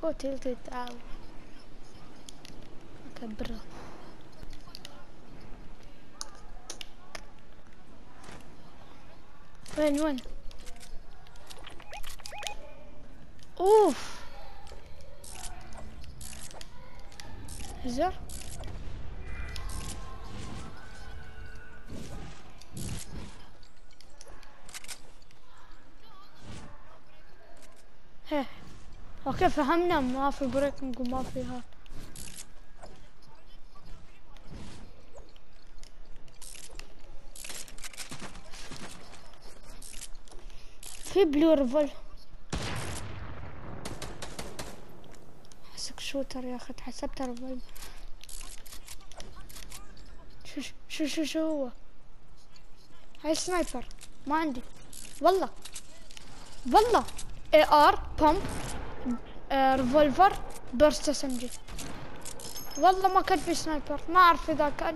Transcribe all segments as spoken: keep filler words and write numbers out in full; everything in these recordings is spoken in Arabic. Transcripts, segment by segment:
Go tilted out. أكبره. وين وين؟ اوف هزر هيه اوكي فهمنا ما في بريكنج وما في هذا. في بلو ريفول حسك شوتر يا اخي حسبتها ريفول. شو شو شو شو هو هاي سنايبر ما عندي والله والله. اي ار بومب ريفولفر بيرست اس ام جي والله ما كان في سنايبر. ما اعرف اذا كان.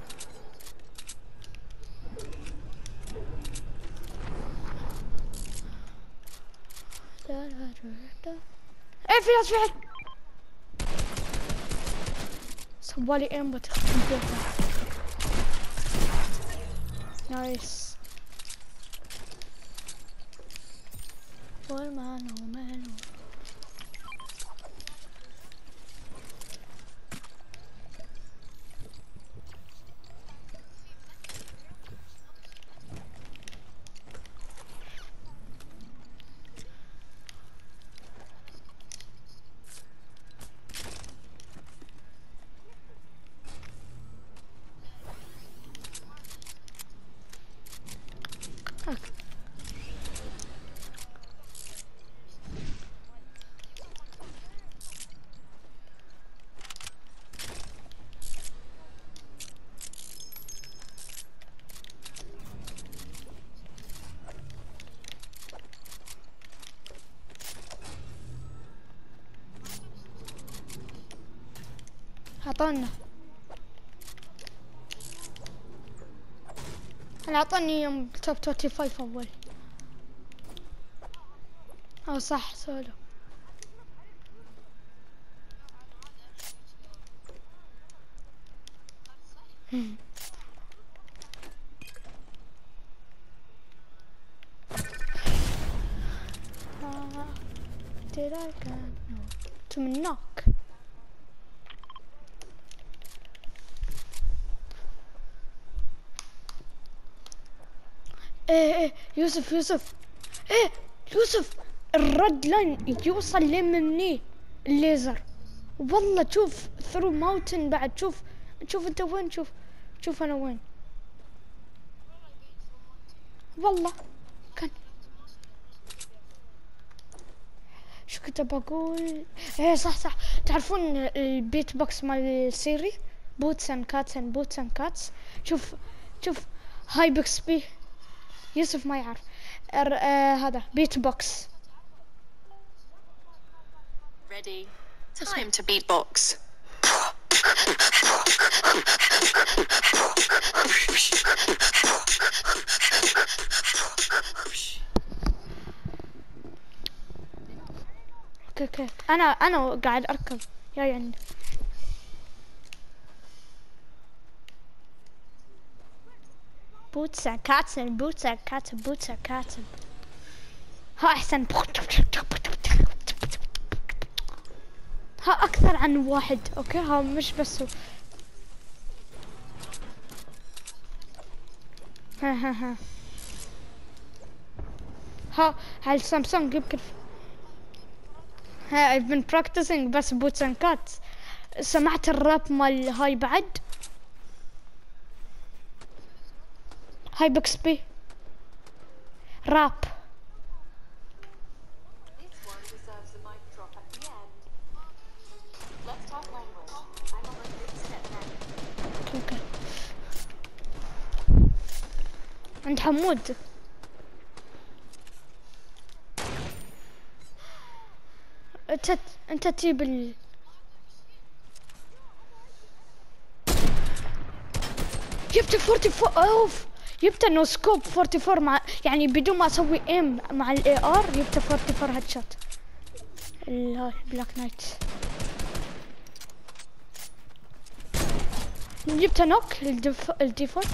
ايه في ناس في حد سوالي ايم بتخفي بيتها. نايس والمانو مانو. اعطانا انا اعطاني يوم توب خمسة وعشرين اول. اه صح سولو. Did I get no to knock? ايه ايه يوسف يوسف ايه يوسف الرد لاين يوصل لمني الليزر والله. شوف ثرو ماونتن بعد. شوف شوف انت وين. شوف شوف انا وين والله. كان شو كنت بقول. ايه صح صح. تعرفون البيت بوكس مال سيري بوتس اند كاتس اند بوتس اند كاتس. شوف شوف هاي بيكسبي يوسف ما يعرف. ار آه هذا بيت بوكس. Ready. Time to beatbox. اوكي اوكي انا انا قاعد اركب يا يعني. بوتس اند كاتس اند بوتس اند كاتس بوتس اند كاتس. ها احسن. ها اكثر عن واحد. اوكي ها مش بس هو. ها ها ها ها على السامسونج يمكن. ها I've been practicing بس boots and cats. سمعت الراب مال هاي بعد. هاي بيكسبي راب. اوكي عند حمود. انت انت تجيب ال جبت أربعة وأربعين. اوف جبت نو سكوب أربعة وأربعين مع يعني بدون ما اسوي ايم مع الاي ار. جبت أربعة وأربعين هيد شوت. هاي بلاك نايت. جبت نوك الديف... الديفولت.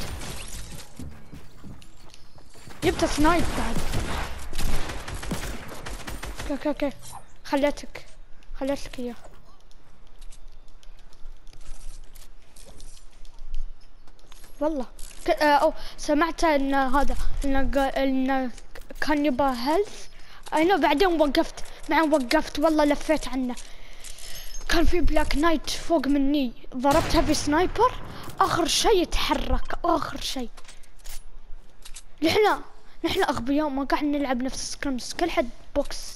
جبت سنايب بعد. اوكي اوكي اوكي خليتك خليت لك اياه. والله ك... آه أو سمعت ان هذا ان قا- ان كان يبغى هيلث. انا بعدين وقفت بعدين وقفت والله لفيت عنه. كان في بلاك نايت فوق مني ضربتها بسنايبر اخر شيء يتحرك اخر شيء. نحن نحن اغبياء ما قاعد نلعب نفس سكرمز كل حد بوكس.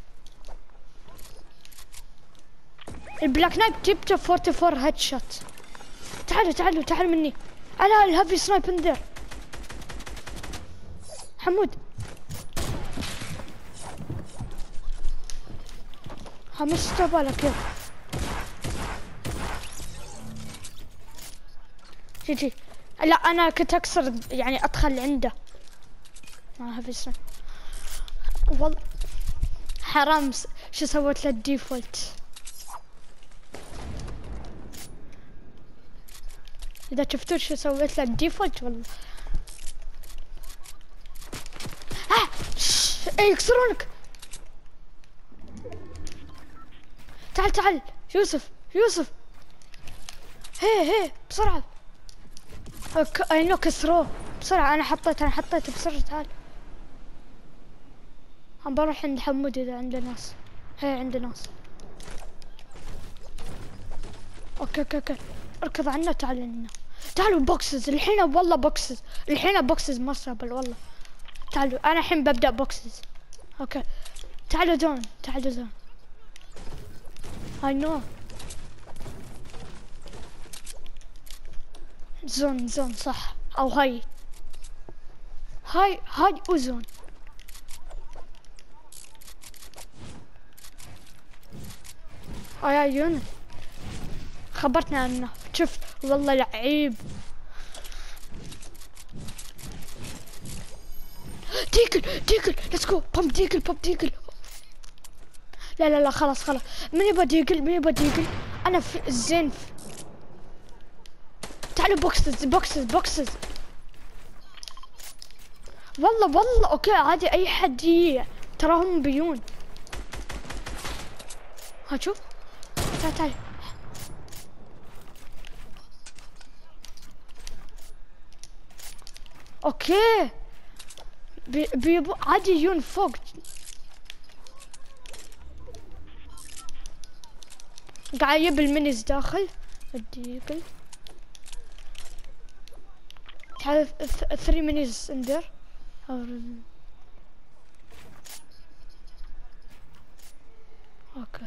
البلاك نايت جبته أربعة وأربعين هيد شوت. تعالوا تعالوا تعالوا مني. انا الهافي سنايب انذر حمود. ها مش بالك يلا جي جي. لا انا كنت اكسر يعني ادخل عنده مع هافي سنايب. والله حرام س- شو سويت له الديفولت. اذا شفتوا شو سويت له الديفولت والله. ها شش، ايه يكسرونك. تعال تعال يوسف يوسف. هي هي بسرعة. أك... اي نو كسروه بسرعة. انا حطيت انا حطيت بسرعة. تعال هم بروح عند حمود اذا عنده ناس. هي عنده ناس. اوكي اوكي اوكي اركض عنا. تعال لنا. تعالوا بوكسز الحين والله بوكسز الحين بوكسز ما استهبل والله. تعالوا انا الحين ببدأ بوكسز. اوكي تعالوا زون تعالوا زون. I know زون زون صح او هاي هاي هاي وزون. اه يا يونس خبرتنا عنه. شوف والله لعيب. ديكل ديكل ليتس جو. بوم ديكل بوم ديكل. لا لا لا خلاص خلاص. من يبغى ديكل من يبغى ديكل. انا في الزين في. تعالوا بوكسز بوكسز بوكسز. والله والله اوكي عادي اي حد يجي تراهم بيون. ها شوف تعال تعال. اوكي بي بيبو عادي يجون فوق. قاعد يجيب المينيز داخل الديكل. تعال ثري مينيز اندر. اوكي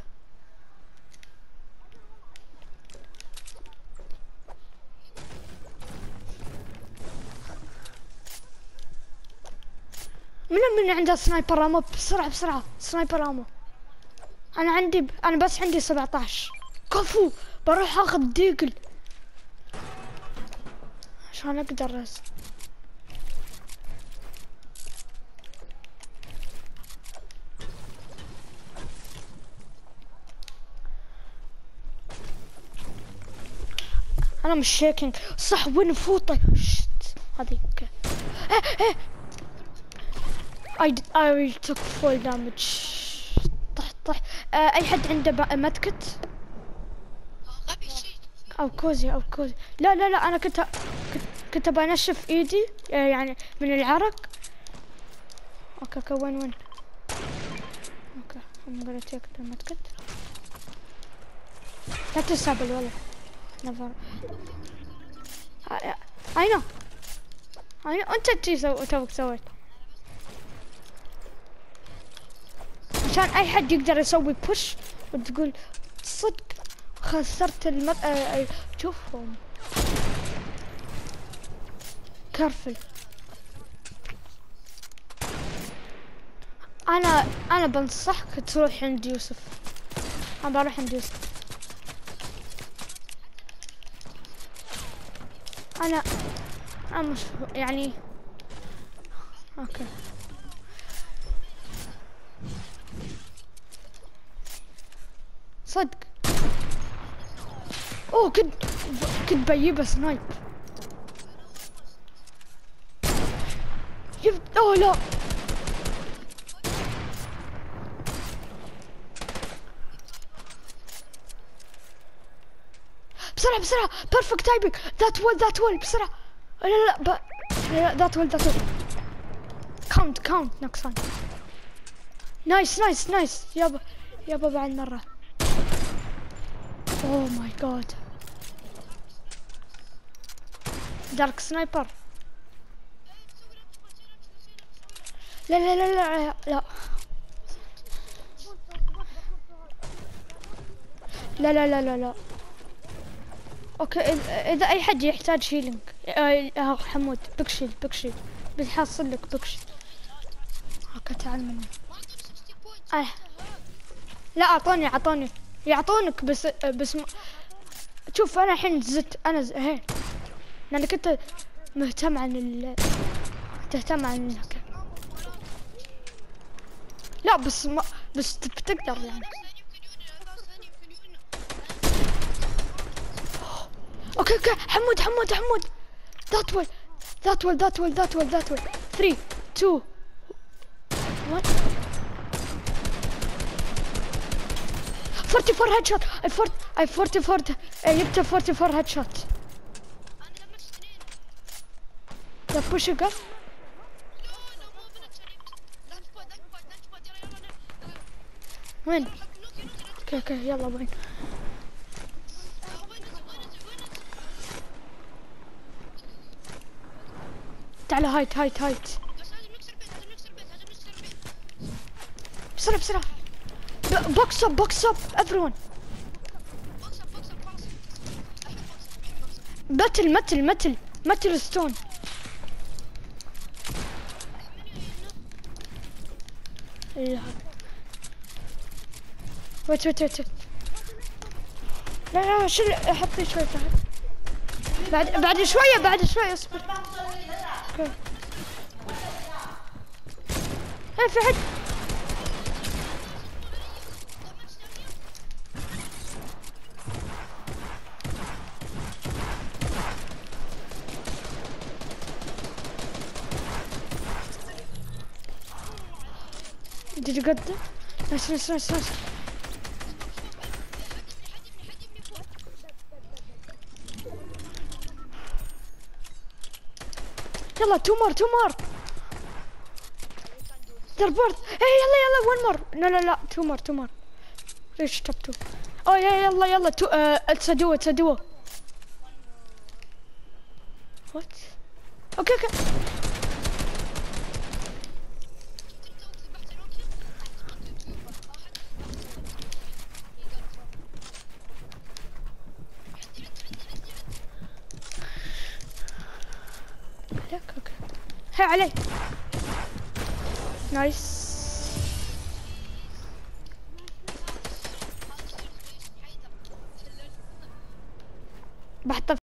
من من عنده سنايبر امو بسرعة بسرعة. سنايبر امو انا عندي ب... انا بس عندي سبعتاشر. كفو بروح اخذ ديجل عشان اقدر أس... انا مش شيكينج صح. وين فوطه شت هذه. اوكي ايه ايه I I took full damage. طح طح. آه اي حد عنده مدكت او كوزي او كوزي. لا لا لا انا كنت كنت, كنت بنشف ايدي آه يعني من العرق. اوكي اوكي وين وين. اوكي I'm gonna take the medkit. لا تستهبل والله. نفر I know I know انت تجي سو توك سويت عشان اي حد يقدر يسوي بوش وتقول صدق خسرت المد. آه شوفهم كرفل. انا انا بنصحك تروح عند يوسف. انا بروح عند يوسف. انا انا مش يعني اوكي صدق. اوه كنت كنت بجيبه سنايب. جبت اوه لا. بسرعة بسرعة بيرفكت تايبنج. ذات وول ذات وول بسرعة. لا لا ب... لا ذات وول ذات وول. كاونت كاونت نقصان. نايس نايس نايس يابا يابا بعد مرة. اوه ماي جاد. دارك سنايبر. لا لا لا لا لا لا لا لا لا لا. اوكي اذا اي حد يحتاج هيلينج. آه حمود بكشيل بكشيل بيحصل لك بكشيل. اوكي تعال مني. آه. لا اعطوني اعطوني يعطونك بس بس م... شوف انا الحين زدت انا ز... هي لانك انت مهتم عن ال تهتم عن ال... لا بس ما بس بتقدر يعني. اوكي اوكي حمود حمود حمود. ذات ويل ذات ويل ذات ويل ذات ويل ذات ويل. ثلاثة اثنين واحد. أربعة وأربعين هيد شوت. اي فورت اي أربعة وأربعين جبت أربعة وأربعين هيد شوت. لا بوش اب. وين؟ اوكي اوكي يلا وين؟ تعال هايت هايت هايت. بسرعة بسرعة. بوكس اب بوكس اب everyone. متل متل متل متل ستون. ويت ويت ويت. لا لا شيل حطي شوي تحت. بعد بعد شوية بعد شوية اصبر. اوكي. هاي في حد. Did you get that? Nice, nice, nice, nice. يلا two more two more. دربورت. ايه يلا يلا one more. لا لا لا two more two more. ليش top two. اوه يلا يلا يلا two. it's a duo it's a duo. What? اوكي اوكي. اوكي هي علي. نايس. بحط